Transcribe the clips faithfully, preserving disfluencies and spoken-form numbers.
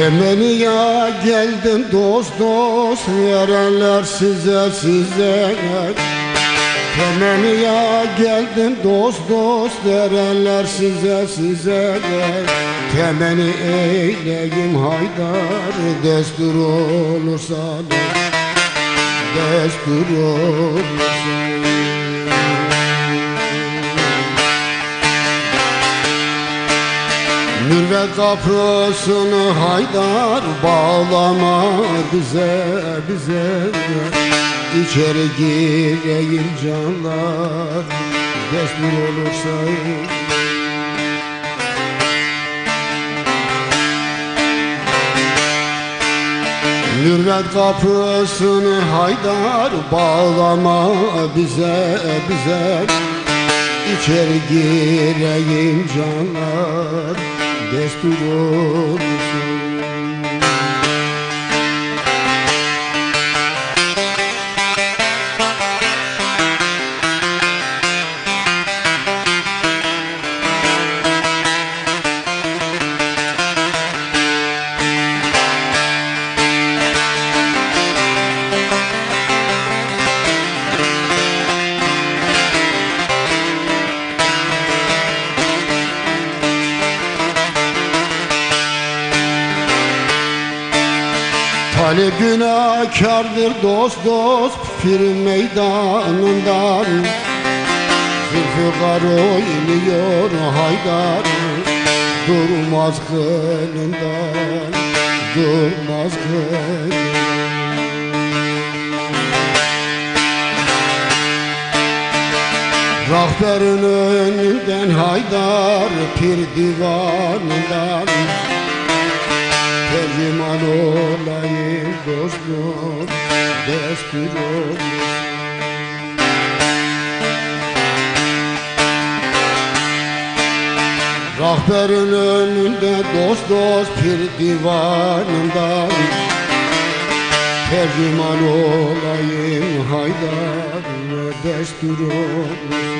Temeliye geldim dost dost, verenler size size. Temeliye geldim dost dost, verenler size size. Temeli eyleyim haydar, destur olursa destur olursa. Mürvet kapısını haydar, bağlama bize bize. İçeri gireyim canlar, destur olursa. Mürvet kapısını haydar, bağlama bize bize. İçeri gireyim canlar, destur olursa. Talip günahkardır dost dost, pir meydanından. Zülfikar oynuyor haydar, durmaz kılından, durmaz kılından. Rahberin önünden haydar, pir divanından. Tercüman olayım dostum, destur olursa. Rahberin önünde dost dost, pir divanından. Tercüman olayım haydar, destur olursa.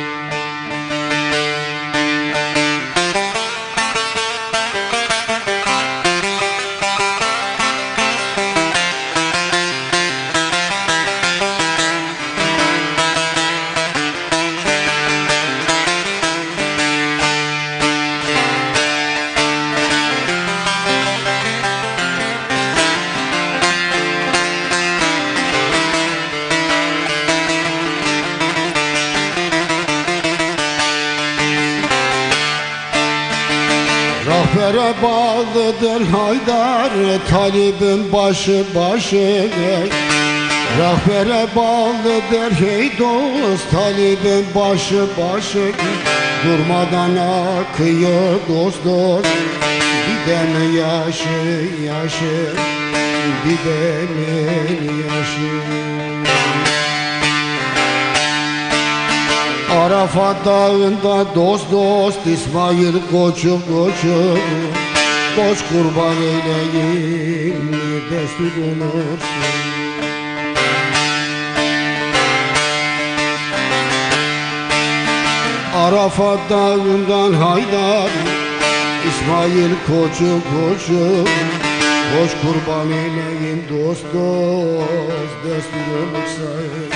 Rahbere bağlıdır haydar, talibin başı başı. Rahbere bağlıdır hey dost, talibin başı başı. Durmadan akıyor dost dost, gidenin yaşı yaşı, gidenin yaşı. Arafat dağında dost dost, İsmail koçu koçu. Koç kurban eyleyim, destur olursa. Arafat dağından haydar, İsmail koçu koçu. Koç kurban eyleyim dost dost, destur olursa.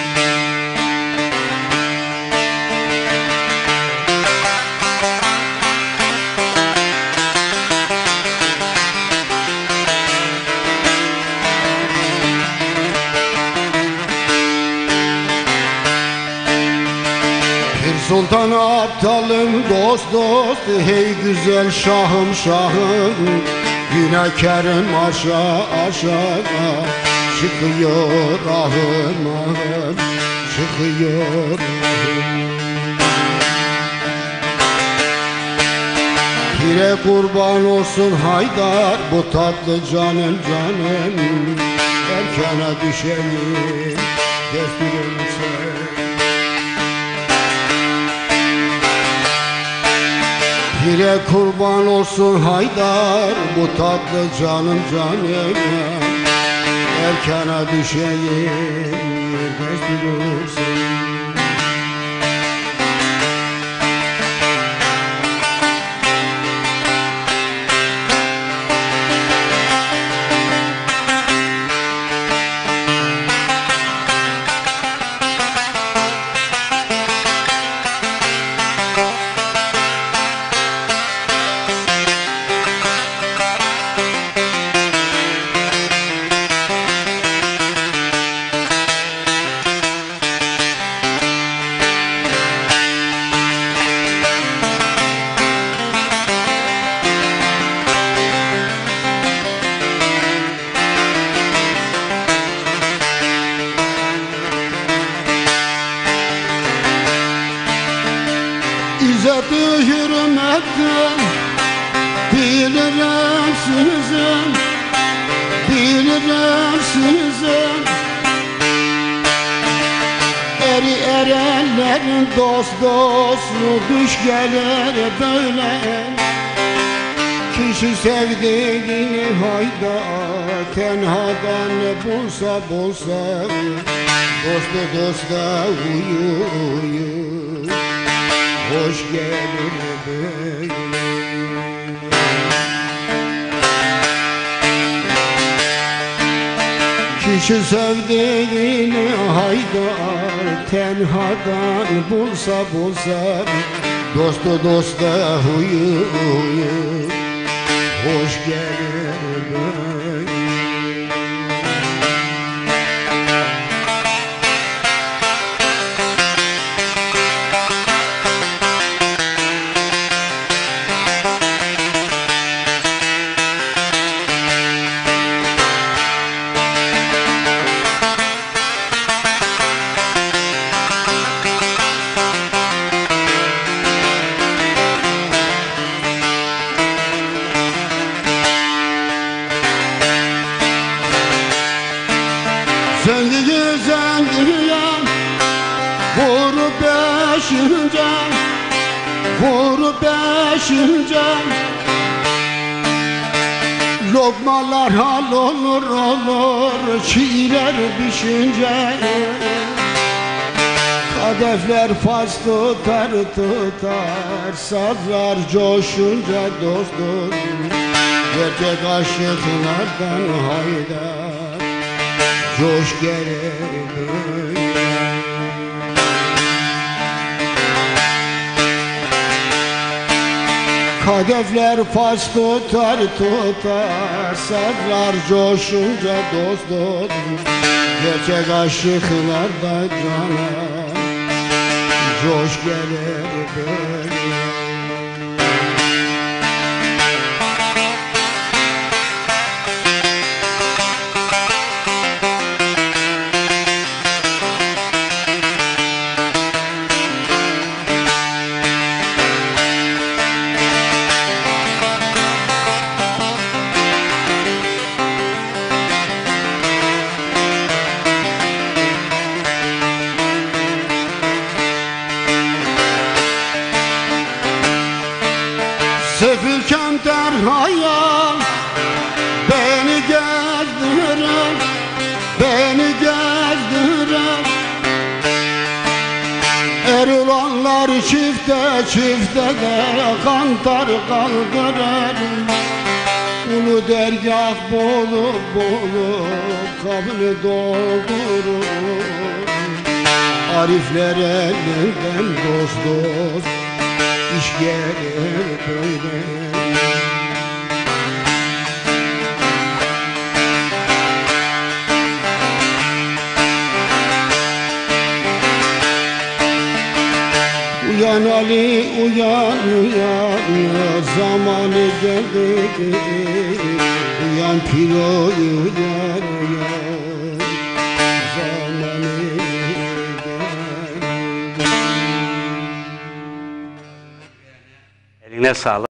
Sultan aptalım dost dost, hey güzel şahım şahım. Günahkarım aşağı aşağı, çıkıyor ahım ahım, çıkıyor ahım. Pire kurban olsun haydar, bu tatlı canım canım. Erkana düşeyim, destur olursa. Pire kurban olsun haydar, bu tatlı canım canım. Erkana düşeyim, destur olursa. İzzet-i hürmetten bilirim sizin, bilirim sizin. Eri erenlerin dost dostu düş gelir böyle. Kişi sevdiğini hayda tenhadan ne bulsa bulsa, dostu dosta uyu uyu, hoş gelir böyle. Kişi sevdiğini haydar tenhadan bulsa bulsa, dostu dosta huyu huyu, hoş gelir böyle. Zengin zengin vur beşince, vur beşince. Lokmalar hal olur olur çiğler pişince. Kadefler faz tutar tutar, sazlar coşunca dost dost. Gerçek aşıklardan haydar, coş gelir böyle. Kadefler faz tutar tutar, sazlar coşunca dost dost. Gerçek aşıklarda cana, coş gelir böyle. Sefil kenter hayal beni gezdirir, beni gezdirir. Erilanlar çifte çifte de kantar kaldırır. Ulu dergah bulup bulup kabını doldurur. Arifler elinden dost dost, İş gelir böyle. Uyan Ali uyan uyan, zamanı geldi. Uyan Piro uyan uyan, zamanı geldi. Eline sağlık.